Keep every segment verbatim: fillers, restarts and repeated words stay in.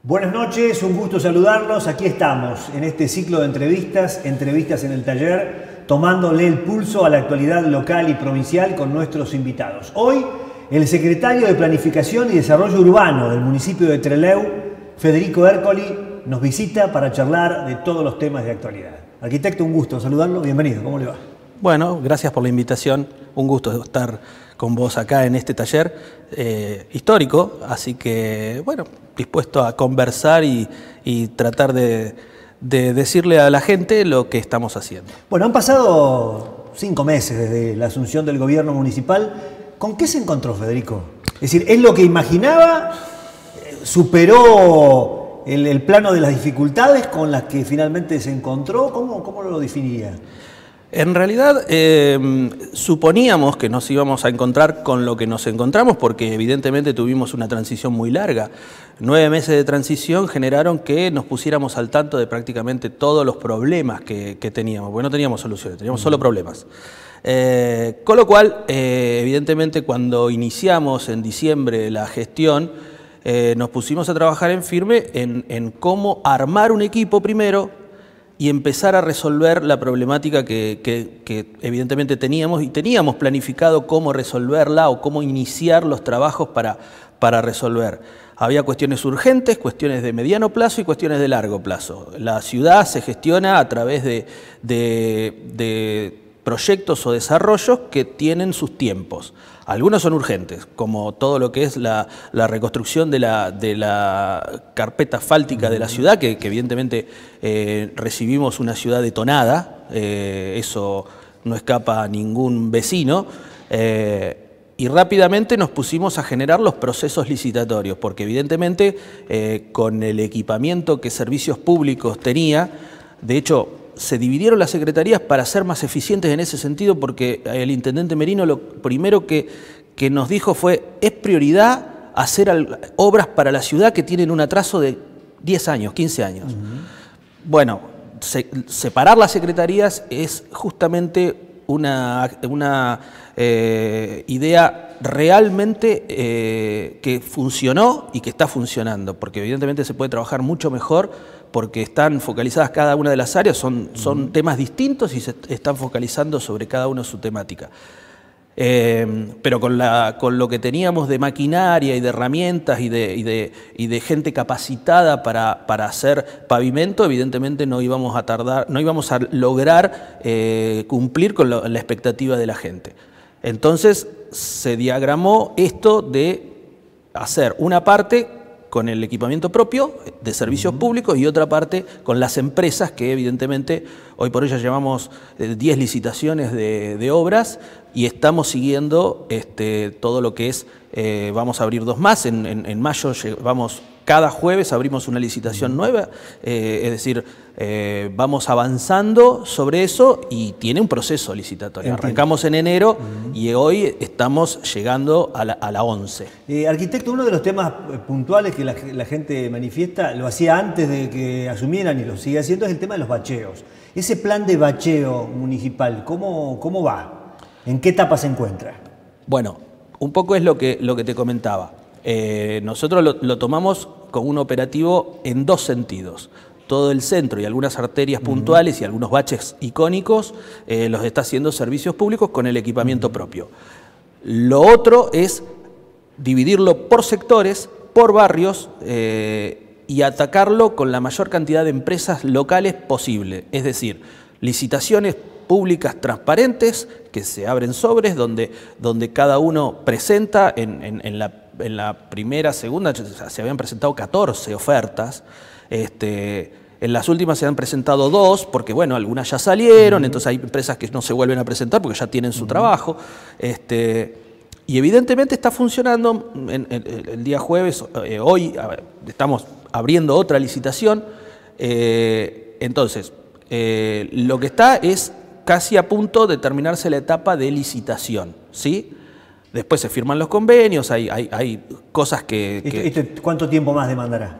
Buenas noches, un gusto saludarlos. Aquí estamos en este ciclo de entrevistas, entrevistas en el taller, tomándole el pulso a la actualidad local y provincial con nuestros invitados. Hoy, el secretario de Planificación y Desarrollo Urbano del municipio de Trelew, Federico Ercoli, nos visita para charlar de todos los temas de actualidad. Arquitecto, un gusto saludarlo. Bienvenido, ¿cómo le va? Bueno, gracias por la invitación. Un gusto estar con vos acá en este taller eh, histórico, así que, bueno, dispuesto a conversar y, y tratar de, de decirle a la gente lo que estamos haciendo. Bueno, han pasado cinco meses desde la asunción del gobierno municipal. ¿Con qué se encontró, Federico? Es decir, ¿es lo que imaginaba? ¿Superó el, el plano de las dificultades con las que finalmente se encontró? ¿Cómo, cómo lo definiría? En realidad, eh, suponíamos que nos íbamos a encontrar con lo que nos encontramos porque evidentemente tuvimos una transición muy larga. Nueve meses de transición generaron que nos pusiéramos al tanto de prácticamente todos los problemas que, que teníamos, porque no teníamos soluciones, teníamos solo problemas. Eh, con lo cual, eh, evidentemente, cuando iniciamos en diciembre la gestión, eh, nos pusimos a trabajar en firme en, en cómo armar un equipo primero y empezar a resolver la problemática que, que, que evidentemente teníamos y teníamos planificado cómo resolverla o cómo iniciar los trabajos para, para resolver. Había cuestiones urgentes, cuestiones de mediano plazo y cuestiones de largo plazo. La ciudad se gestiona a través de, de, de proyectos o desarrollos que tienen sus tiempos. Algunos son urgentes, como todo lo que es la, la reconstrucción de la, de la carpeta asfáltica de la ciudad, que, que evidentemente eh, recibimos una ciudad detonada, eh, eso no escapa a ningún vecino, eh, y rápidamente nos pusimos a generar los procesos licitatorios, porque evidentemente eh, con el equipamiento que Servicios Públicos tenía, de hecho, se dividieron las secretarías para ser más eficientes en ese sentido, porque el intendente Merino lo primero que, que nos dijo fue: es prioridad hacer al, obras para la ciudad que tienen un atraso de diez años, quince años. Uh-huh. Bueno, se, separar las secretarías es justamente una, una eh, idea realmente eh, que funcionó y que está funcionando, porque evidentemente se puede trabajar mucho mejor porque están focalizadas cada una de las áreas, son, son temas distintos y se están focalizando sobre cada uno su temática. Eh, pero con, la, con lo que teníamos de maquinaria y de herramientas y de, y de, y de gente capacitada para, para hacer pavimento, evidentemente no íbamos a tardar, no íbamos a lograr eh, cumplir con lo, la expectativa de la gente. Entonces se diagramó esto de hacer una parte con el equipamiento propio de servicios públicos y otra parte con las empresas que evidentemente hoy por hoy ya llevamos diez licitaciones de, de obras y estamos siguiendo este, todo lo que es, eh, vamos a abrir dos más, en, en, en mayo vamos, cada jueves abrimos una licitación nueva, eh, es decir, eh, vamos avanzando sobre eso y tiene un proceso licitatorio. Entiendo. Arrancamos en enero uh-huh. y hoy estamos llegando a la, a la once. Eh, arquitecto, uno de los temas puntuales que la, la gente manifiesta, lo hacía antes de que asumieran y lo sigue haciendo, es el tema de los bacheos. Ese plan de bacheo municipal, ¿cómo, cómo va? ¿En qué etapa se encuentra? Bueno, un poco es lo que, lo que te comentaba. Eh, nosotros lo, lo tomamos con un operativo en dos sentidos. Todo el centro y algunas arterias uh-huh. puntuales y algunos baches icónicos eh, los está haciendo Servicios Públicos con el equipamiento uh-huh. propio. Lo otro es dividirlo por sectores, por barrios eh, y atacarlo con la mayor cantidad de empresas locales posible. Es decir, licitaciones públicas transparentes que se abren sobres donde, donde cada uno presenta en, en, en, la, en la primera, segunda, se habían presentado catorce ofertas, este, en las últimas se han presentado dos porque bueno, algunas ya salieron, uh-huh. entonces hay empresas que no se vuelven a presentar porque ya tienen su uh-huh. trabajo, este, y evidentemente está funcionando. En, en, el día jueves, eh, hoy a ver, estamos abriendo otra licitación, eh, entonces eh, lo que está es casi a punto de terminarse la etapa de licitación, ¿sí? Después se firman los convenios, hay, hay, hay cosas que... que ¿Esto, esto, ¿Cuánto tiempo más demandará?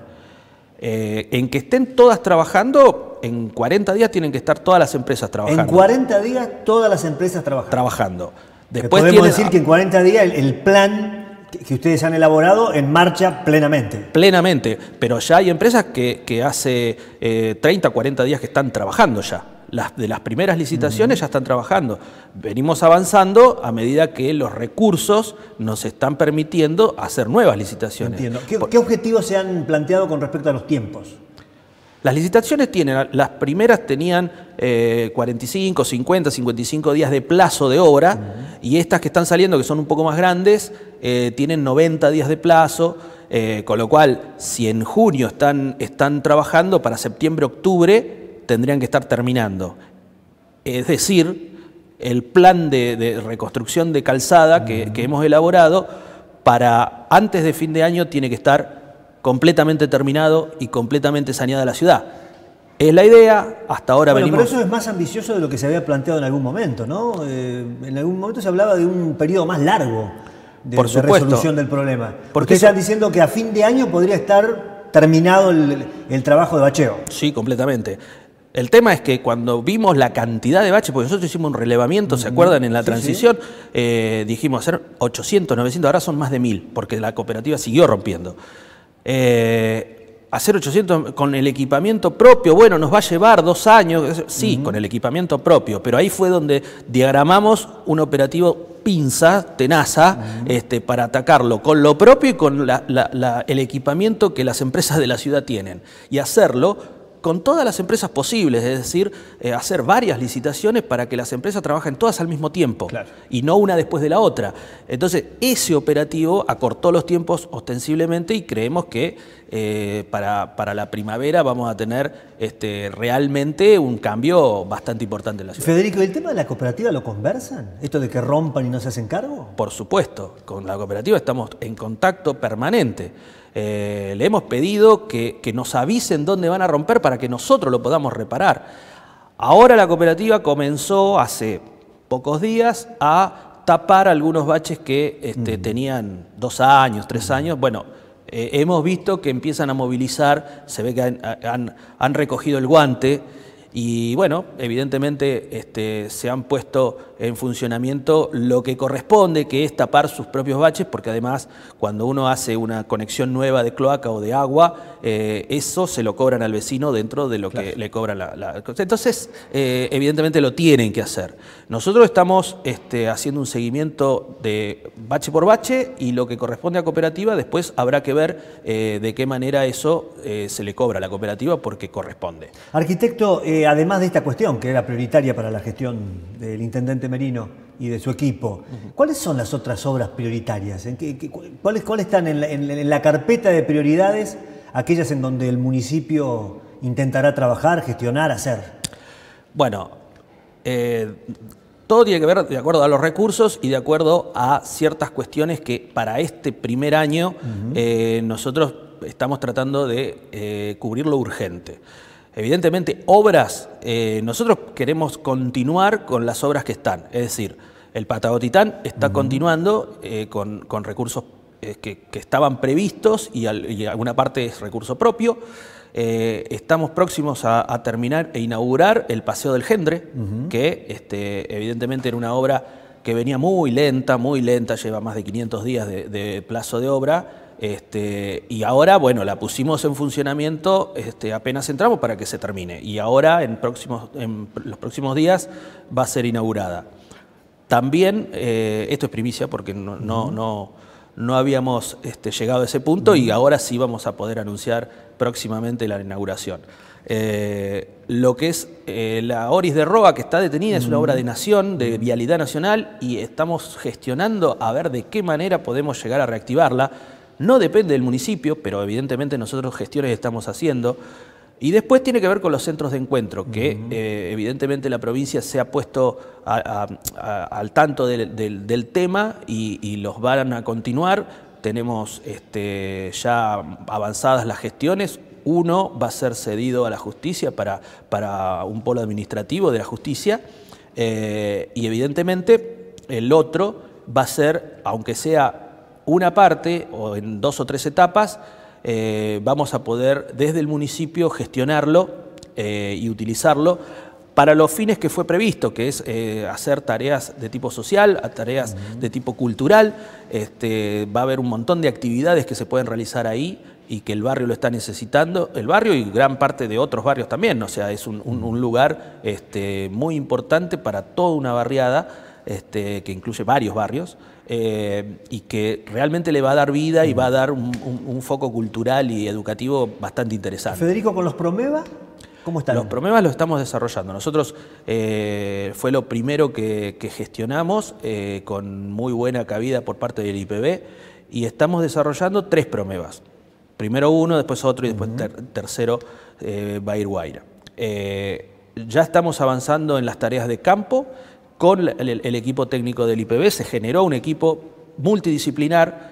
Eh, en que estén todas trabajando, en cuarenta días tienen que estar todas las empresas trabajando. En cuarenta días todas las empresas trabajando. Trabajando. Después podemos tiene, decir que en cuarenta días el, el plan que, que ustedes han elaborado en marcha plenamente. Plenamente, pero ya hay empresas que, que hace eh, treinta, cuarenta días que están trabajando ya. Las, de las primeras licitaciones uh-huh. ya están trabajando. Venimos avanzando a medida que los recursos nos están permitiendo hacer nuevas licitaciones. Entiendo. ¿Qué, ¿Qué objetivos se han planteado con respecto a los tiempos? Las licitaciones tienen, las primeras tenían eh, cuarenta y cinco, cincuenta, cincuenta y cinco días de plazo de obra uh-huh. y estas que están saliendo, que son un poco más grandes, eh, tienen noventa días de plazo, eh, con lo cual, si en junio están, están trabajando, para septiembre, octubre, tendrían que estar terminando. Es decir, el plan de, de reconstrucción de calzada que, que hemos elaborado, para antes de fin de año tiene que estar completamente terminado y completamente saneada la ciudad. Es la idea, hasta ahora bueno, venimos... Pero eso es más ambicioso de lo que se había planteado en algún momento, ¿no? Eh, en algún momento se hablaba de un periodo más largo de, Por de supuesto, resolución del problema. Porque Ustedes están diciendo que a fin de año podría estar terminado el, el trabajo de bacheo. Sí, completamente. El tema es que cuando vimos la cantidad de baches, porque nosotros hicimos un relevamiento, ¿se acuerdan? En la sí, transición, sí. Eh, dijimos hacer ochocientos, novecientos, ahora son más de mil, porque la cooperativa siguió rompiendo. Eh, hacer ochocientos con el equipamiento propio, bueno, nos va a llevar dos años, sí, uh-huh. con el equipamiento propio, pero ahí fue donde diagramamos un operativo pinza, tenaza, uh-huh. este, para atacarlo con lo propio y con la, la, la, el equipamiento que las empresas de la ciudad tienen, y hacerlo con todas las empresas posibles, es decir, eh, hacer varias licitaciones para que las empresas trabajen todas al mismo tiempo, claro. y no una después de la otra. Entonces, ese operativo acortó los tiempos ostensiblemente y creemos que eh, para, para la primavera vamos a tener este, realmente un cambio bastante importante en la ciudad. Federico, ¿y el tema de la cooperativa lo conversan? ¿Esto de que rompan y no se hacen cargo? Por supuesto, con la cooperativa estamos en contacto permanente. Eh, le hemos pedido que, que nos avisen dónde van a romper para que nosotros lo podamos reparar. Ahora la cooperativa comenzó hace pocos días a tapar algunos baches que este, mm. tenían dos años, tres años. Bueno, eh, hemos visto que empiezan a movilizar, se ve que han, han, han recogido el guante y bueno, evidentemente este, se han puesto en funcionamiento lo que corresponde, que es tapar sus propios baches, porque además cuando uno hace una conexión nueva de cloaca o de agua, eh, eso se lo cobran al vecino dentro de lo claro. que le cobran la... la entonces, eh, evidentemente lo tienen que hacer. Nosotros estamos este, haciendo un seguimiento de bache por bache y lo que corresponde a cooperativa, después habrá que ver eh, de qué manera eso eh, se le cobra a la cooperativa porque corresponde. Arquitecto, eh, además de esta cuestión que era prioritaria para la gestión del intendente Merino y de su equipo, ¿cuáles son las otras obras prioritarias? ¿En qué, qué, cuáles, ¿Cuáles están en la, en, en la carpeta de prioridades, aquellas en donde el municipio intentará trabajar, gestionar, hacer? Bueno, eh, todo tiene que ver de acuerdo a los recursos y de acuerdo a ciertas cuestiones que para este primer año uh-huh. eh, nosotros estamos tratando de eh, cubrir lo urgente. Evidentemente, obras, eh, nosotros queremos continuar con las obras que están, es decir, el Patagotitán está uh-huh. continuando eh, con, con recursos eh, que, que estaban previstos y, al, y alguna parte es recurso propio. Eh, estamos próximos a, a terminar e inaugurar el Paseo del Gendre, uh-huh. que este, evidentemente era una obra que venía muy lenta, muy lenta, lleva más de quinientos días de, de plazo de obra. Este, y ahora, bueno, la pusimos en funcionamiento este, apenas entramos para que se termine. Y ahora, en, próximos, en los próximos días, va a ser inaugurada. También, eh, esto es primicia porque no, no, no, no habíamos este, llegado a ese punto y ahora sí vamos a poder anunciar próximamente la inauguración. Eh, lo que es eh, la Oris de Roa, que está detenida, es una obra de nación, de vialidad nacional, y estamos gestionando a ver de qué manera podemos llegar a reactivarla. No depende del municipio, pero evidentemente nosotros gestiones estamos haciendo. Y después tiene que ver con los centros de encuentro, que uh-huh. eh, evidentemente la provincia se ha puesto a, a, a, al tanto del, del, del tema y, y los van a continuar. Tenemos este, ya avanzadas las gestiones. Uno va a ser cedido a la justicia para, para un polo administrativo de la justicia eh, y evidentemente el otro va a ser, aunque sea una parte o en dos o tres etapas, eh, vamos a poder desde el municipio gestionarlo eh, y utilizarlo para los fines que fue previsto, que es eh, hacer tareas de tipo social, a tareas uh-huh. de tipo cultural. Este, va a haber un montón de actividades que se pueden realizar ahí y que el barrio lo está necesitando, el barrio y gran parte de otros barrios también. O sea, es un, un, un lugar este, muy importante para toda una barriada, este, que incluye varios barrios, eh, y que realmente le va a dar vida y va a dar un, un, un foco cultural y educativo bastante interesante. Federico, ¿con los Promeva? ¿Cómo están? Los Promevas los estamos desarrollando. Nosotros eh, fue lo primero que, que gestionamos eh, con muy buena cabida por parte del I P B y estamos desarrollando tres Promevas. Primero uno, después otro y después uh-huh. ter tercero eh, va a ir Guaira. Eh, ya estamos avanzando en las tareas de campo con el, el equipo técnico del I P B. Se generó un equipo multidisciplinar.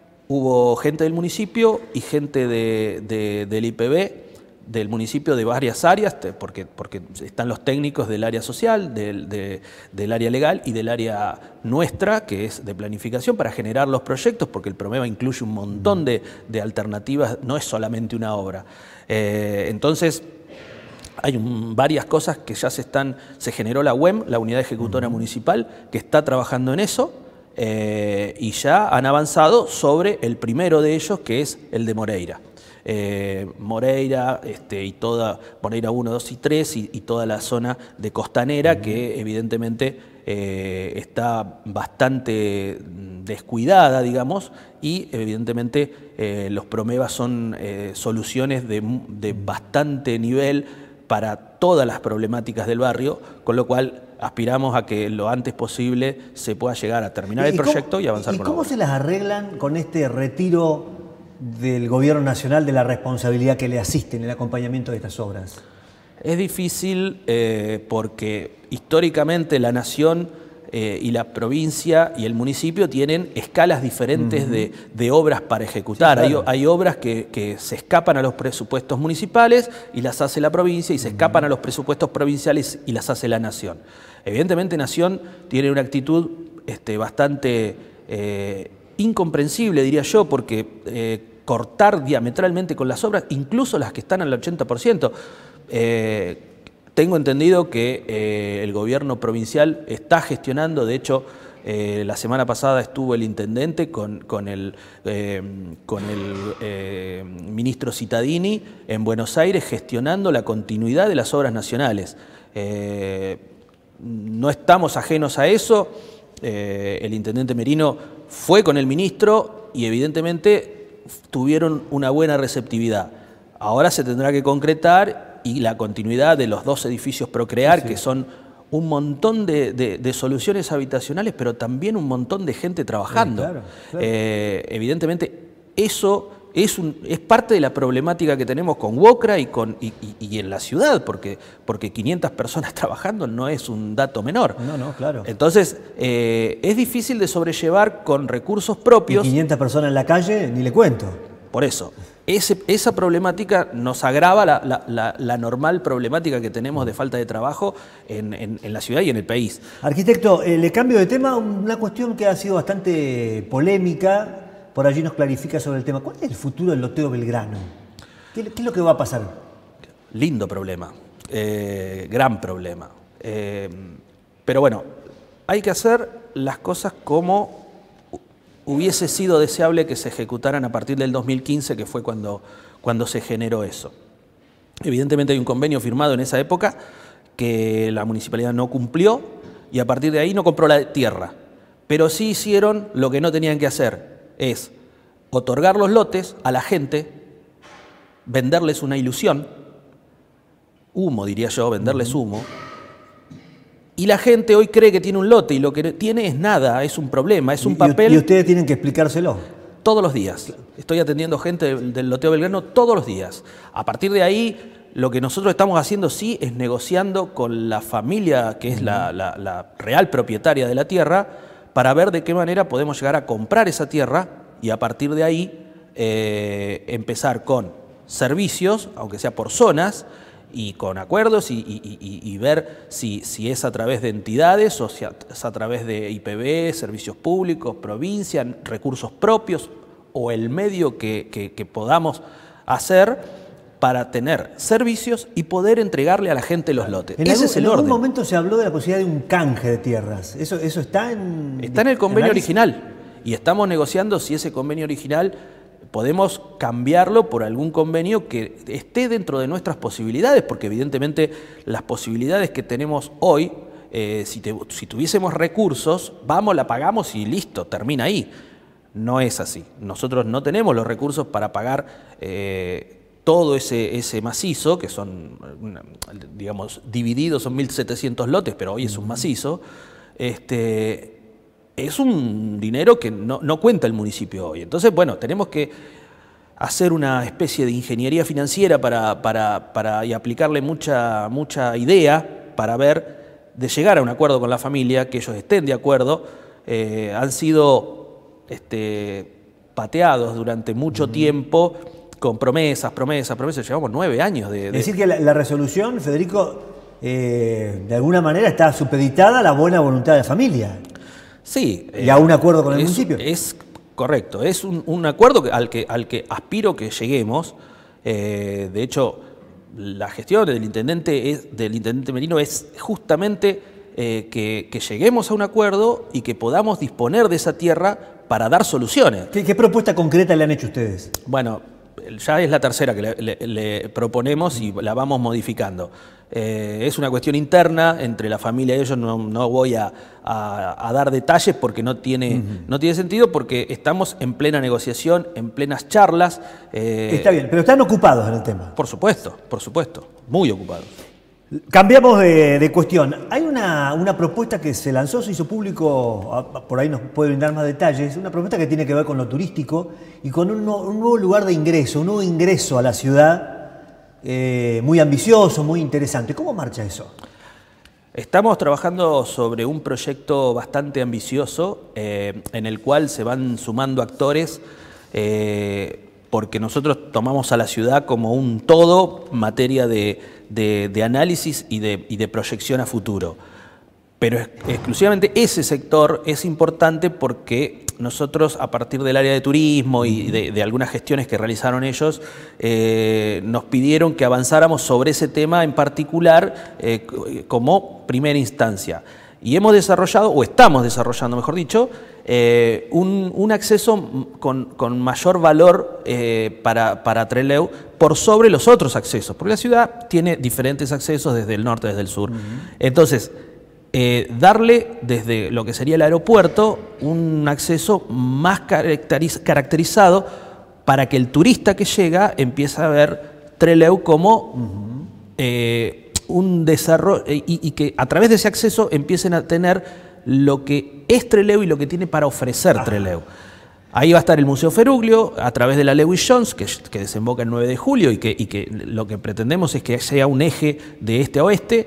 Hubo gente del municipio y gente de, de, del I P B, del municipio de varias áreas, porque, porque están los técnicos del área social, del, de, del área legal y del área nuestra, que es de planificación, para generar los proyectos, porque el Promeva incluye un montón de, de alternativas, no es solamente una obra. Eh, entonces, hay un, varias cosas que ya se están, se generó la U E M, la Unidad Ejecutora Municipal, que está trabajando en eso, eh, y ya han avanzado sobre el primero de ellos, que es el de Moreira. Eh, Moreira este, y toda Moreira uno, dos y tres y, y toda la zona de Costanera, que evidentemente eh, está bastante descuidada, digamos, y evidentemente eh, los Promevas son eh, soluciones de, de bastante nivel para todas las problemáticas del barrio, con lo cual aspiramos a que lo antes posible se pueda llegar a terminar el proyecto cómo, y avanzar ¿y con la obra. ¿Cómo se las arreglan con este retiro del Gobierno Nacional de la responsabilidad que le asiste en el acompañamiento de estas obras? Es difícil eh, porque históricamente la Nación eh, y la provincia y el municipio tienen escalas diferentes uh-huh. de, de obras para ejecutar. Sí, claro. hay, hay obras que, que se escapan a los presupuestos municipales y las hace la provincia, y se uh-huh. escapan a los presupuestos provinciales y las hace la Nación. Evidentemente Nación tiene una actitud este, bastante eh, incomprensible, diría yo, porque eh, cortar diametralmente con las obras, incluso las que están al ochenta por ciento. Eh, tengo entendido que eh, el gobierno provincial está gestionando, de hecho, eh, la semana pasada estuvo el intendente con, con el, eh, con el eh, ministro Cittadini en Buenos Aires gestionando la continuidad de las obras nacionales. Eh, no estamos ajenos a eso. Eh, el intendente Merino fue con el ministro y evidentemente tuvieron una buena receptividad. Ahora se tendrá que concretar y la continuidad de los dos edificios Procrear, sí, que son un montón de, de, de soluciones habitacionales, pero también un montón de gente trabajando. Sí, claro, claro. Eh, evidentemente, eso es, un, es parte de la problemática que tenemos con WOCRA y, con, y, y, y en la ciudad, porque, porque quinientas personas trabajando no es un dato menor. No, no, claro. Entonces, eh, es difícil de sobrellevar con recursos propios. Y quinientas personas en la calle, ni le cuento. Por eso, ese, esa problemática nos agrava la, la, la, la normal problemática que tenemos de falta de trabajo en, en, en la ciudad y en el país. Arquitecto, eh, le cambio de tema, una cuestión que ha sido bastante polémica. Por allí nos clarifica sobre el tema. ¿Cuál es el futuro del loteo Belgrano? ¿Qué, qué es lo que va a pasar? Lindo problema, eh, gran problema. Eh, pero bueno, hay que hacer las cosas como hubiese sido deseable que se ejecutaran a partir del dos mil quince, que fue cuando, cuando se generó eso. Evidentemente hay un convenio firmado en esa época que la municipalidad no cumplió y a partir de ahí no compró la tierra. Pero sí hicieron lo que no tenían que hacer. Es otorgar los lotes a la gente, venderles una ilusión, humo diría yo, venderles humo, y la gente hoy cree que tiene un lote y lo que tiene es nada, es un problema, es un papel. Y ustedes tienen que explicárselo. Todos los días. Estoy atendiendo gente del, del loteo Belgrano todos los días. A partir de ahí, lo que nosotros estamos haciendo sí es negociando con la familia que es la, la, la real propietaria de la tierra, para ver de qué manera podemos llegar a comprar esa tierra y a partir de ahí eh, empezar con servicios, aunque sea por zonas, y con acuerdos y, y, y, y ver si, si es a través de entidades o si es a través de I P B, servicios públicos, provincia, recursos propios o el medio que, que, que podamos hacer para tener servicios y poder entregarle a la gente los lotes. En Ese algún, es el en algún orden. momento se habló de la posibilidad de un canje de tierras. ¿Eso, eso está en...? Está en el convenio análisis? original y estamos negociando si ese convenio original podemos cambiarlo por algún convenio que esté dentro de nuestras posibilidades, porque evidentemente las posibilidades que tenemos hoy, eh, si, te, si tuviésemos recursos, vamos, la pagamos y listo, termina ahí. No es así. Nosotros no tenemos los recursos para pagar eh, todo ese, ese macizo, que son, digamos, divididos, son mil setecientos lotes, pero hoy es un macizo. Este, es un dinero que no, no cuenta el municipio hoy. Entonces, bueno, tenemos que hacer una especie de ingeniería financiera para, para, para, y aplicarle mucha, mucha idea para ver, de llegar a un acuerdo con la familia, que ellos estén de acuerdo. Eh, han sido Este, pateados durante mucho uh-huh. tiempo con promesas, promesas, promesas. Llevamos nueve años de... de... Es decir que la, la resolución, Federico, eh, de alguna manera está supeditada a la buena voluntad de la familia. Sí. Y eh, a un acuerdo con el es, municipio. Es correcto, es un, un acuerdo al que, al que aspiro que lleguemos. Eh, de hecho, la gestión del intendente, es, del intendente Merino es justamente eh, que, que lleguemos a un acuerdo y que podamos disponer de esa tierra para dar soluciones. ¿Qué, qué propuesta concreta le han hecho ustedes? Bueno, ya es la tercera que le, le, le proponemos y la vamos modificando. Eh, es una cuestión interna entre la familia y ellos, no, no voy a, a, a dar detalles porque no tiene, uh-huh. no tiene sentido, porque estamos en plena negociación, en plenas charlas. Eh, Está bien, pero están ocupados en el tema. Por supuesto, por supuesto, muy ocupados. Cambiamos de, de cuestión. Hay una, una propuesta que se lanzó, se hizo público, por ahí nos puede brindar más detalles, una propuesta que tiene que ver con lo turístico y con un, un nuevo lugar de ingreso, un nuevo ingreso a la ciudad, eh, muy ambicioso, muy interesante. ¿Cómo marcha eso? Estamos trabajando sobre un proyecto bastante ambicioso eh, en el cual se van sumando actores, eh, porque nosotros tomamos a la ciudad como un todo en materia de, de, de análisis y de, y de proyección a futuro. Pero es, exclusivamente ese sector es importante porque nosotros, a partir del área de turismo y de, de algunas gestiones que realizaron ellos, eh, nos pidieron que avanzáramos sobre ese tema en particular eh, como primera instancia. Y hemos desarrollado, o estamos desarrollando, mejor dicho, eh, un, un acceso con, con mayor valor eh, para, para Trelew por sobre los otros accesos, porque la ciudad tiene diferentes accesos desde el norte, desde el sur. Uh-huh. Entonces, eh, darle desde lo que sería el aeropuerto un acceso más caracteriz caracterizado para que el turista que llega empiece a ver Trelew como... Uh-huh. eh, un desarrollo y, y que a través de ese acceso empiecen a tener lo que es Trelew y lo que tiene para ofrecer ah. Trelew. Ahí va a estar el Museo Feruglio a través de la Lewis Jones, que, que desemboca el nueve de julio y que, y que lo que pretendemos es que sea un eje de este a oeste.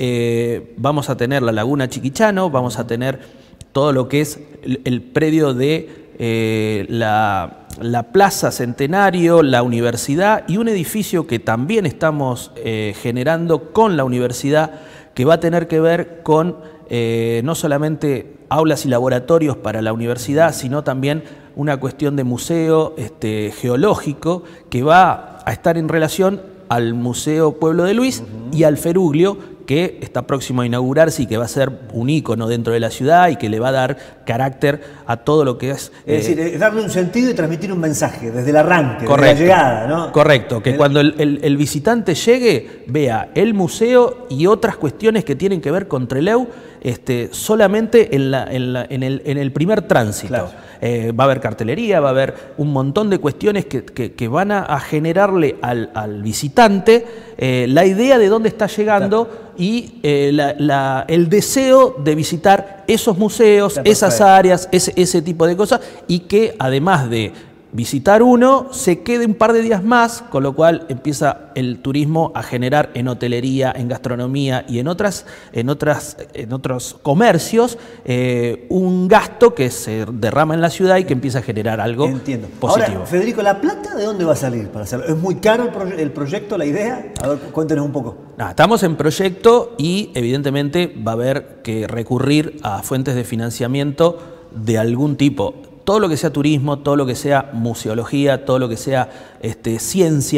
Eh, vamos a tener la Laguna Chiquichano, vamos a tener todo lo que es el, el predio de eh, la... la Plaza Centenario, la universidad y un edificio que también estamos eh, generando con la universidad, que va a tener que ver con eh, no solamente aulas y laboratorios para la universidad, sino también una cuestión de museo este, geológico que va a estar en relación al Museo Pueblo de Luis uh-huh. y al Feruglio, que está próximo a inaugurarse y que va a ser un ícono dentro de la ciudad y que le va a dar carácter a todo lo que es... Es eh, decir, darle un sentido y transmitir un mensaje desde el arranque, correcto, desde la llegada, ¿no? Correcto, que el... cuando el, el, el visitante llegue, vea el museo y otras cuestiones que tienen que ver con Trelew este, solamente en, la, en, la, en, el, en el primer tránsito. Claro. Eh, va a haber cartelería, va a haber un montón de cuestiones que, que, que van a, a generarle al, al visitante eh, la idea de dónde está llegando claro. y eh, la, la, el deseo de visitar esos museos, esas áreas, ese, ese tipo de cosas, y que además de visitar uno, se quede un par de días más, con lo cual empieza el turismo a generar en hotelería, en gastronomía y en, otras, en, otras, en otros comercios eh, un gasto que se derrama en la ciudad y que empieza a generar algo Entiendo. positivo. Ahora, Federico, ¿la plata de dónde va a salir para hacerlo? ¿Es muy caro el, proye el proyecto, la idea? A ver, cuéntenos un poco. No, estamos en proyecto y evidentemente va a haber que recurrir a fuentes de financiamiento de algún tipo. Todo lo que sea turismo, todo lo que sea museología, todo lo que sea este, ciencia,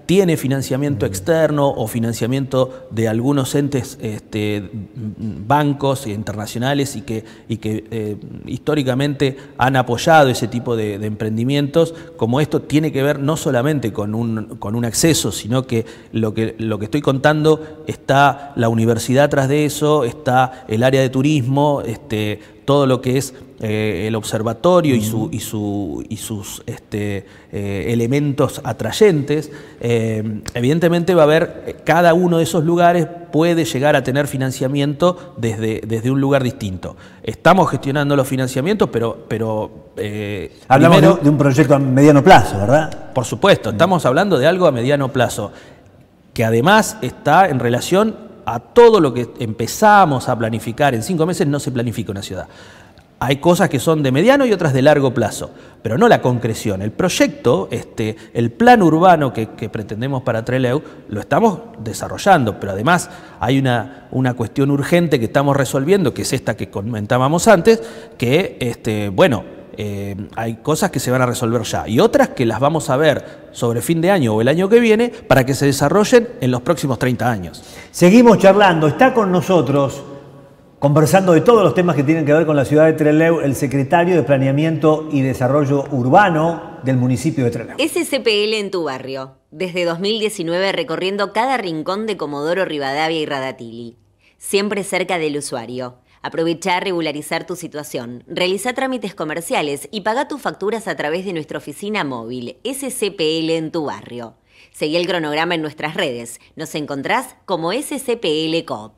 tiene financiamiento externo o financiamiento de algunos entes, este, bancos internacionales y que, y que eh, históricamente han apoyado ese tipo de, de emprendimientos, como esto tiene que ver no solamente con un, con un acceso, sino que lo, que lo que estoy contando, está la universidad tras de eso, está el área de turismo, este, todo lo que es eh, el observatorio y, su, y, su, y sus este, eh, elementos atrayentes. Eh, evidentemente va a haber, cada uno de esos lugares puede llegar a tener financiamiento desde, desde un lugar distinto. Estamos gestionando los financiamientos, pero... pero eh, Hablamos primero, de, de un proyecto a mediano plazo, ¿verdad? Por supuesto, estamos hablando de algo a mediano plazo, que además está en relación a todo lo que empezamos a planificar. En cinco meses no se planifica una ciudad. Hay cosas que son de mediano y otras de largo plazo, pero no la concreción. El proyecto, este, el plan urbano que, que pretendemos para Trelew, lo estamos desarrollando, pero además hay una, una cuestión urgente que estamos resolviendo, que es esta que comentábamos antes, que, este, bueno, eh, hay cosas que se van a resolver ya y otras que las vamos a ver sobre fin de año o el año que viene para que se desarrollen en los próximos treinta años. Seguimos charlando, está con nosotros, conversando de todos los temas que tienen que ver con la ciudad de Trelew, el secretario de Planeamiento y Desarrollo Urbano del municipio de Trelew. S C P L en tu barrio. Desde dos mil diecinueve recorriendo cada rincón de Comodoro Rivadavia y Radatili. Siempre cerca del usuario. Aprovecha a regularizar tu situación. Realiza trámites comerciales y paga tus facturas a través de nuestra oficina móvil S C P L en tu barrio. Seguí el cronograma en nuestras redes. Nos encontrás como S C P L Coop.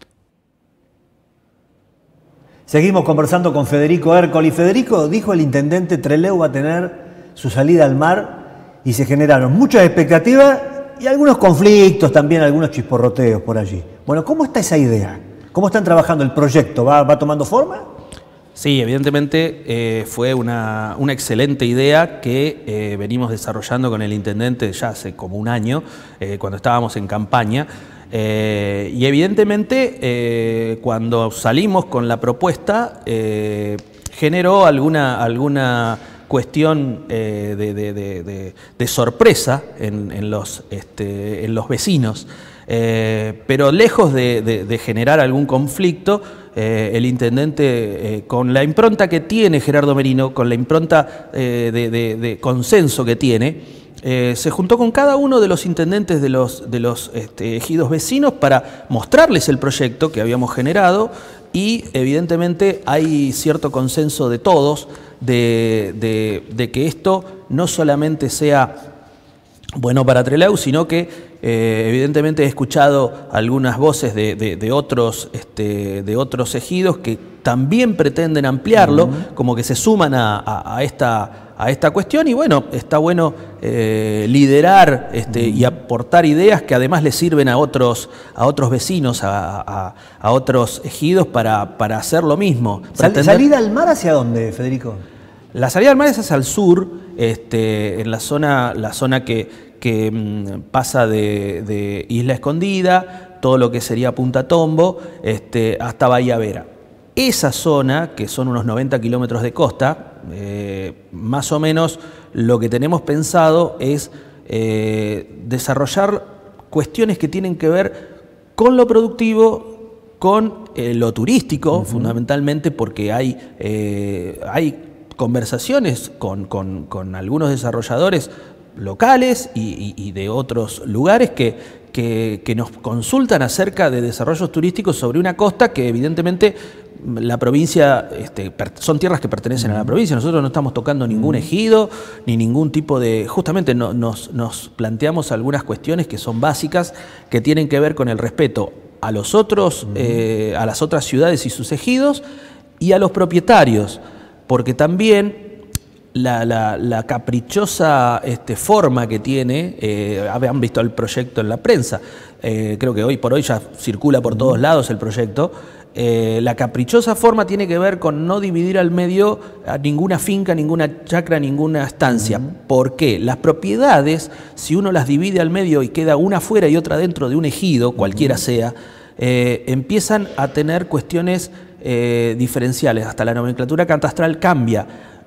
Seguimos conversando con Federico Ercoli. Federico, dijo el intendente, Trelew va a tener su salida al mar y se generaron muchas expectativas y algunos conflictos también, algunos chisporroteos por allí. Bueno, ¿cómo está esa idea? ¿Cómo están trabajando el proyecto? ¿Va, va tomando forma? Sí, evidentemente eh, fue una, una excelente idea que eh, venimos desarrollando con el intendente ya hace como un año, eh, cuando estábamos en campaña. Eh, y evidentemente eh, cuando salimos con la propuesta eh, generó alguna, alguna cuestión eh, de, de, de, de, de sorpresa en, en, los, este, en los vecinos. Eh, pero lejos de, de, de generar algún conflicto, eh, el intendente, eh, con la impronta que tiene Gerardo Merino, con la impronta eh, de, de, de consenso que tiene, eh, se juntó con cada uno de los intendentes de los, de los este, ejidos vecinos para mostrarles el proyecto que habíamos generado y evidentemente hay cierto consenso de todos de, de, de que esto no solamente sea bueno para Trelew, sino que eh, evidentemente he escuchado algunas voces de, de, de, otros, este, de otros ejidos que también pretenden ampliarlo, uh-huh. como que se suman a, a, a, esta, a esta cuestión y bueno, está bueno eh, liderar este, uh-huh. y aportar ideas que además le sirven a otros, a otros vecinos, a, a, a otros ejidos para, para hacer lo mismo. Sal, ¿Salida al mar hacia dónde, Federico? La salida al mar es hacia el sur, este, en la zona, la zona que, que mmm, pasa de, de Isla Escondida, todo lo que sería Punta Tombo, este, hasta Bahía Vera. Esa zona, que son unos noventa kilómetros de costa, eh, más o menos lo que tenemos pensado es eh, desarrollar cuestiones que tienen que ver con lo productivo, con eh, lo turístico, uh-huh. fundamentalmente porque hay, eh, hay conversaciones con, con, con algunos desarrolladores locales y, y, y de otros lugares que, que, que nos consultan acerca de desarrollos turísticos sobre una costa que evidentemente la provincia, este, son tierras que pertenecen a la provincia, nosotros no estamos tocando ningún ejido, ni ningún tipo de... Justamente no, nos, nos planteamos algunas cuestiones que son básicas, que tienen que ver con el respeto a los otros, eh, a las otras ciudades y sus ejidos, y a los propietarios, porque también la, la, la caprichosa este, forma que tiene, eh, han visto el proyecto en la prensa, eh, creo que hoy por hoy ya circula por todos lados el proyecto, eh, la caprichosa forma tiene que ver con no dividir al medio a ninguna finca, ninguna chacra, ninguna estancia. Uh-huh. ¿Por qué? Las propiedades, si uno las divide al medio y queda una fuera y otra dentro de un ejido, cualquiera uh-huh. sea, eh, empiezan a tener cuestiones eh, diferenciales, hasta la nomenclatura catastral cambia.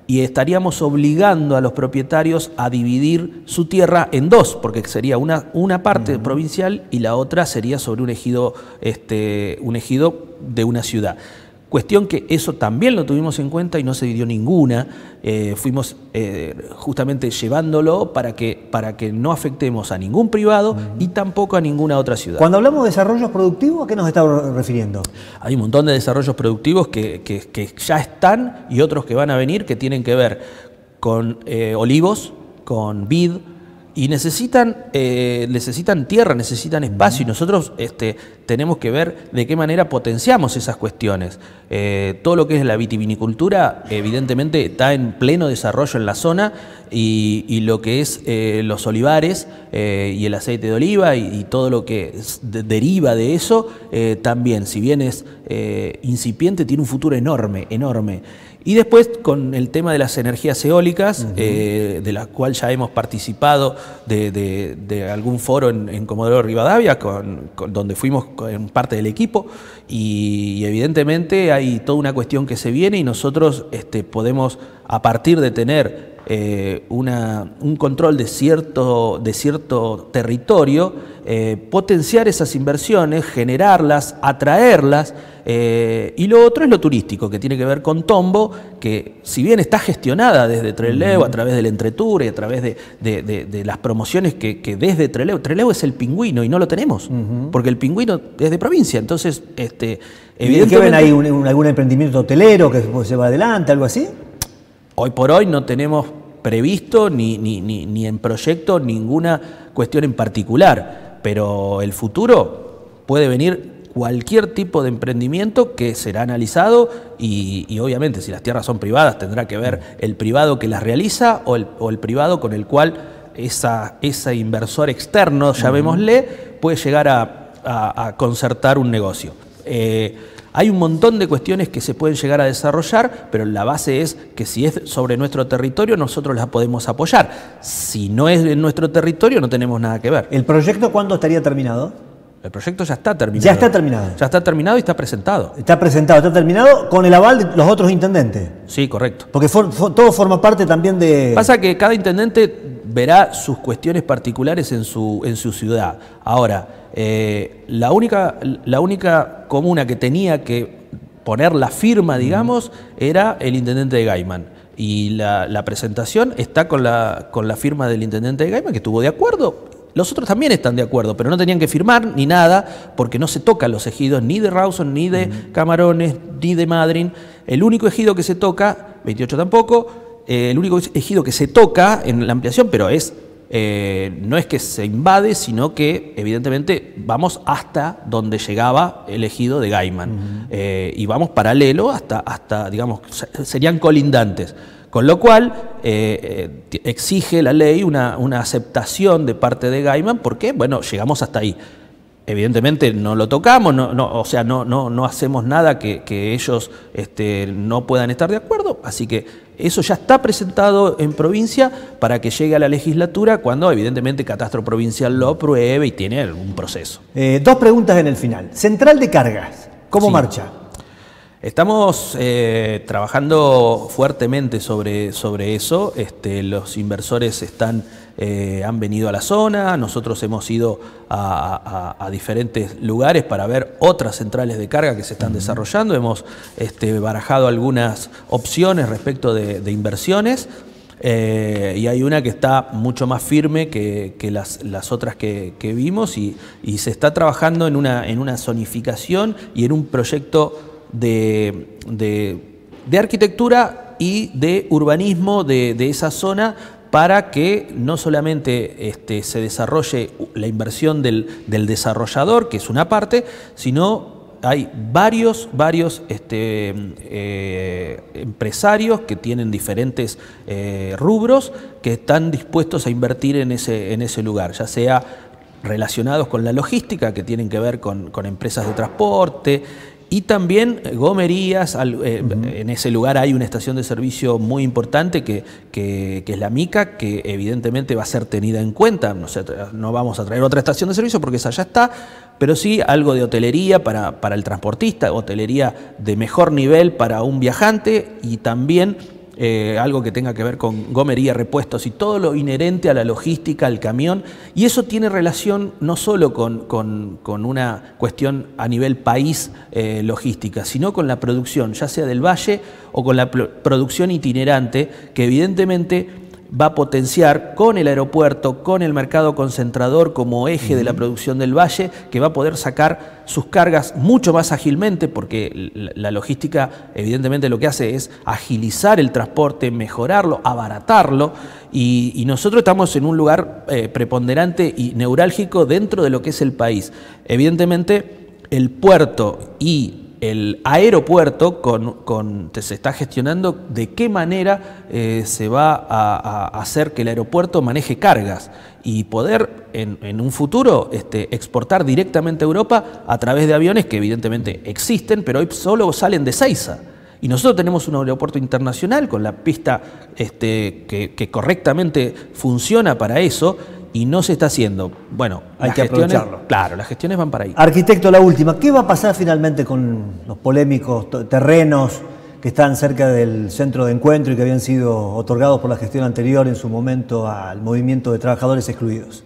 y estaríamos obligando a los propietarios a dividir su tierra en dos, porque sería una, una parte uh-huh. provincial y la otra sería sobre un ejido, este, un ejido de una ciudad. Cuestión que eso también lo tuvimos en cuenta y no se dio ninguna. Eh, fuimos eh, justamente llevándolo para que, para que no afectemos a ningún privado uh-huh. y tampoco a ninguna otra ciudad. Cuando hablamos de desarrollos productivos, ¿a qué nos estamos refiriendo? Hay un montón de desarrollos productivos que, que, que ya están y otros que van a venir que tienen que ver con eh, olivos, con vid, y necesitan, eh, necesitan tierra, necesitan espacio, y nosotros este, tenemos que ver de qué manera potenciamos esas cuestiones. Eh, todo lo que es la vitivinicultura, evidentemente, está en pleno desarrollo en la zona, y, y lo que es eh, los olivares eh, y el aceite de oliva y, y todo lo que es, de, deriva de eso, eh, también, si bien es eh, incipiente, tiene un futuro enorme, enorme. Y después con el tema de las energías eólicas, uh-huh. eh, de la cual ya hemos participado de, de, de algún foro en, en Comodoro Rivadavia, con, con, donde fuimos en parte del equipo, y, y evidentemente hay toda una cuestión que se viene y nosotros este, podemos, a partir de tener eh, una, un control de cierto, de cierto territorio, eh, potenciar esas inversiones, generarlas, atraerlas. Eh, y lo otro es lo turístico, que tiene que ver con Tombo, que si bien está gestionada desde Trelew, a través del Entretour y a través de, de, de, de las promociones que, que desde Trelew, Trelew es el Pingüino y no lo tenemos, uh-huh. porque el Pingüino es de provincia, entonces este, evidentemente... ¿Qué ven ahí? Un, un, ¿Algún emprendimiento hotelero que se va adelante, algo así? Hoy por hoy no tenemos previsto ni, ni, ni, ni en proyecto ninguna cuestión en particular, pero el futuro puede venir cualquier tipo de emprendimiento que será analizado y, y obviamente si las tierras son privadas tendrá que ver el privado que las realiza o el, o el privado con el cual esa, ese inversor externo, llamémosle, puede llegar a, a, a concertar un negocio. Eh, hay un montón de cuestiones que se pueden llegar a desarrollar, pero la base es que si es sobre nuestro territorio nosotros las podemos apoyar. Si no es en nuestro territorio no tenemos nada que ver. ¿El proyecto cuándo estaría terminado? El proyecto ya está terminado. Ya está terminado. Ya está terminado y está presentado. Está presentado, está terminado con el aval de los otros intendentes. Sí, correcto. Porque for, for, todo forma parte también de... Pasa que cada intendente verá sus cuestiones particulares en su, en su ciudad. Ahora, eh, la, única, la única comuna que tenía que poner la firma, digamos, era el intendente de Gaiman. Y la, la presentación está con la, con la firma del intendente de Gaiman, que estuvo de acuerdo. Los otros también están de acuerdo, pero no tenían que firmar ni nada, porque no se tocan los ejidos ni de Rawson, ni de uh-huh. Camarones, ni de Madryn. El único ejido que se toca, veintiocho tampoco, eh, el único ejido que se toca en la ampliación, pero es eh, no es que se invade, sino que evidentemente vamos hasta donde llegaba el ejido de Gaiman. Uh-huh. eh, y vamos paralelo hasta, hasta, digamos, serían colindantes. Con lo cual eh, eh, exige la ley una, una aceptación de parte de Gaiman porque, bueno, llegamos hasta ahí. Evidentemente no lo tocamos, no, no, o sea, no, no, no hacemos nada que, que ellos este, no puedan estar de acuerdo, así que eso ya está presentado en provincia para que llegue a la legislatura cuando evidentemente Catastro Provincial lo apruebe y tiene un proceso. Eh, dos preguntas en el final. Central de cargas, ¿cómo sí. marcha? Estamos eh, trabajando fuertemente sobre, sobre eso. Este, los inversores están, eh, han venido a la zona, nosotros hemos ido a, a, a diferentes lugares para ver otras centrales de carga que se están desarrollando. Hemos este, barajado algunas opciones respecto de, de inversiones. Eh, y hay una que está mucho más firme que, que las, las otras que, que vimos y, y se está trabajando en una, en una zonificación y en un proyecto De, de, de arquitectura y de urbanismo de, de esa zona para que no solamente este, se desarrolle la inversión del, del desarrollador, que es una parte, sino hay varios, varios este, eh, empresarios que tienen diferentes eh, rubros que están dispuestos a invertir en ese, en ese lugar, ya sea relacionados con la logística, que tienen que ver con, con empresas de transporte, y también gomerías. Eh, uh-huh. En ese lugar hay una estación de servicio muy importante que, que, que es la Mica, que evidentemente va a ser tenida en cuenta. No sé, no vamos a traer otra estación de servicio porque esa ya está, pero sí algo de hotelería para, para el transportista, hotelería de mejor nivel para un viajante y también eh, algo que tenga que ver con gomería, repuestos y todo lo inherente a la logística, al camión, y eso tiene relación no solo con, con, con una cuestión a nivel país eh, logística, sino con la producción, ya sea del valle o con la producción itinerante, que evidentemente va a potenciar con el aeropuerto, con el mercado concentrador como eje uh-huh. de la producción del valle, que va a poder sacar sus cargas mucho más ágilmente, porque la logística evidentemente lo que hace es agilizar el transporte, mejorarlo, abaratarlo, y, y nosotros estamos en un lugar eh, preponderante y neurálgico dentro de lo que es el país. Evidentemente el puerto y el aeropuerto con, con, se está gestionando de qué manera eh, se va a, a hacer que el aeropuerto maneje cargas y poder en, en un futuro este, exportar directamente a Europa a través de aviones que evidentemente existen, pero hoy solo salen de Ezeiza. Y nosotros tenemos un aeropuerto internacional con la pista este, que, que correctamente funciona para eso, y no se está haciendo. Bueno, hay las que gestiones, aprovecharlo. Claro, las gestiones van para ahí. Arquitecto, la última. ¿Qué va a pasar finalmente con los polémicos terrenos que están cerca del centro de encuentro y que habían sido otorgados por la gestión anterior en su momento al movimiento de trabajadores excluidos?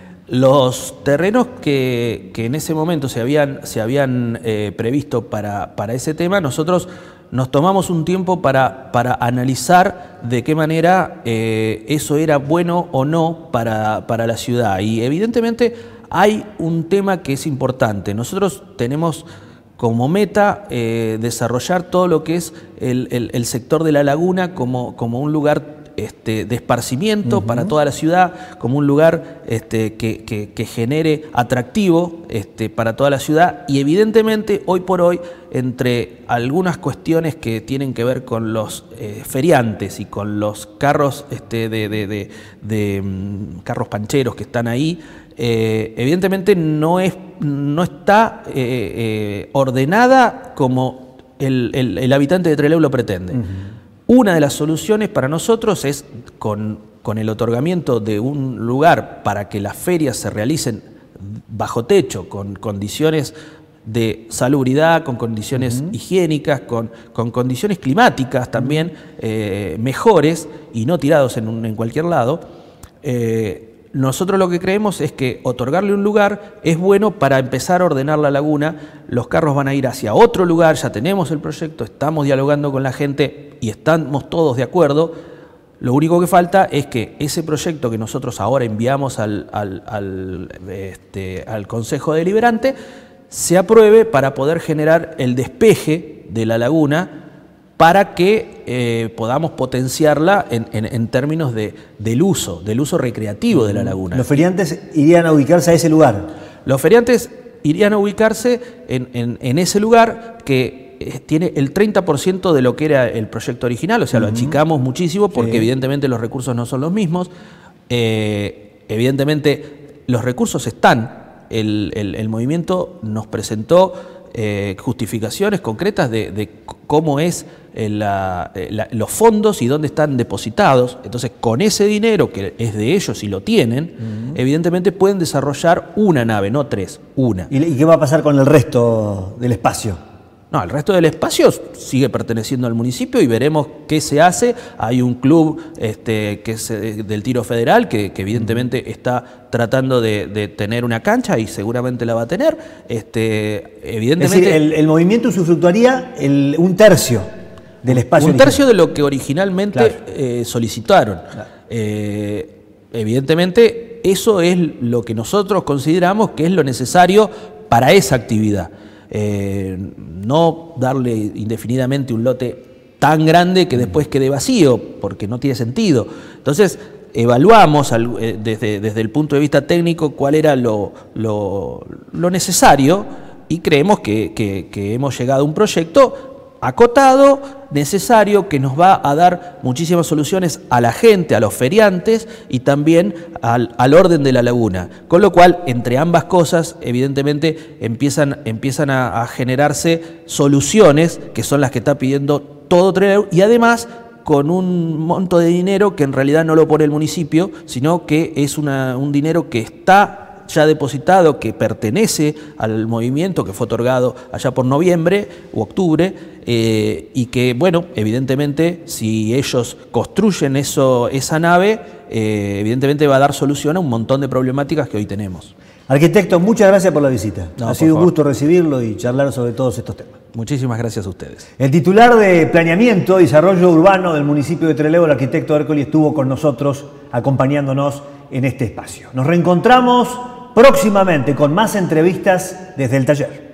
Los terrenos que, que en ese momento se habían, se habían eh, previsto para, para ese tema, nosotros nos tomamos un tiempo para, para analizar de qué manera eh, eso era bueno o no para, para la ciudad. Y evidentemente hay un tema que es importante. Nosotros tenemos como meta eh, desarrollar todo lo que es el, el, el sector de la laguna como, como un lugar Este, de esparcimiento uh-huh. para toda la ciudad, como un lugar este, que, que, que genere atractivo este, para toda la ciudad, y evidentemente hoy por hoy, entre algunas cuestiones que tienen que ver con los eh, feriantes y con los carros este, de, de, de, de um, carros pancheros que están ahí, eh, evidentemente no, es, no está eh, eh, ordenada como el, el, el habitante de Trelew lo pretende. Uh-huh. Una de las soluciones para nosotros es, con, con el otorgamiento de un lugar para que las ferias se realicen bajo techo, con condiciones de salubridad, con condiciones uh-huh. higiénicas, con, con condiciones climáticas también eh, mejores y no tirados en, un, en cualquier lado, eh, nosotros lo que creemos es que otorgarle un lugar es bueno para empezar a ordenar la laguna. Los carros van a ir hacia otro lugar, ya tenemos el proyecto, estamos dialogando con la gente y estamos todos de acuerdo. Lo único que falta es que ese proyecto que nosotros ahora enviamos al, al, al, este, al Consejo Deliberante se apruebe para poder generar el despeje de la laguna, para que eh, podamos potenciarla en, en, en términos de, del uso, del uso recreativo de la laguna. ¿Los feriantes irían a ubicarse a ese lugar? Los feriantes irían a ubicarse en, en, en ese lugar que tiene el treinta por ciento de lo que era el proyecto original, o sea, uh-huh. lo achicamos muchísimo porque sí. evidentemente los recursos no son los mismos. Eh, evidentemente los recursos están, el, el, el movimiento nos presentó Eh, justificaciones concretas de, de cómo es la, la, los fondos y dónde están depositados. Entonces, con ese dinero que es de ellos y lo tienen, uh-huh. evidentemente pueden desarrollar una nave, no tres, una. ¿Y, ¿Y qué va a pasar con el resto del espacio? No, el resto del espacio sigue perteneciendo al municipio y veremos qué se hace. Hay un club este, que es del tiro federal que, que evidentemente está tratando de, de tener una cancha y seguramente la va a tener. Este, evidentemente, es decir, el, el movimiento usufructuaría el, un tercio del espacio. Un original. tercio de lo que originalmente claro. eh, solicitaron. Claro. Eh, evidentemente, eso es lo que nosotros consideramos que es lo necesario para esa actividad. Eh, no darle indefinidamente un lote tan grande que después quede vacío, porque no tiene sentido. Entonces, evaluamos al, eh, desde, desde el punto de vista técnico cuál era lo, lo, lo necesario y creemos que, que, que hemos llegado a un proyecto acotado, necesario, que nos va a dar muchísimas soluciones a la gente, a los feriantes y también al, al orden de la laguna. Con lo cual, entre ambas cosas, evidentemente empiezan, empiezan a, a generarse soluciones que son las que está pidiendo todo Trelew y además con un monto de dinero que en realidad no lo pone el municipio, sino que es una, un dinero que está ya depositado, que pertenece al movimiento, que fue otorgado allá por noviembre u octubre, eh, y que, bueno, evidentemente, si ellos construyen eso, esa nave, eh, evidentemente va a dar solución a un montón de problemáticas que hoy tenemos. Arquitecto, muchas gracias por la visita. No, ha sido un favor. gusto recibirlo y charlar sobre todos estos temas. Muchísimas gracias a ustedes. El titular de Planeamiento y Desarrollo Urbano del municipio de Trelew, el arquitecto Ercoli, estuvo con nosotros acompañándonos en este espacio. Nos reencontramos próximamente con más entrevistas desde el taller.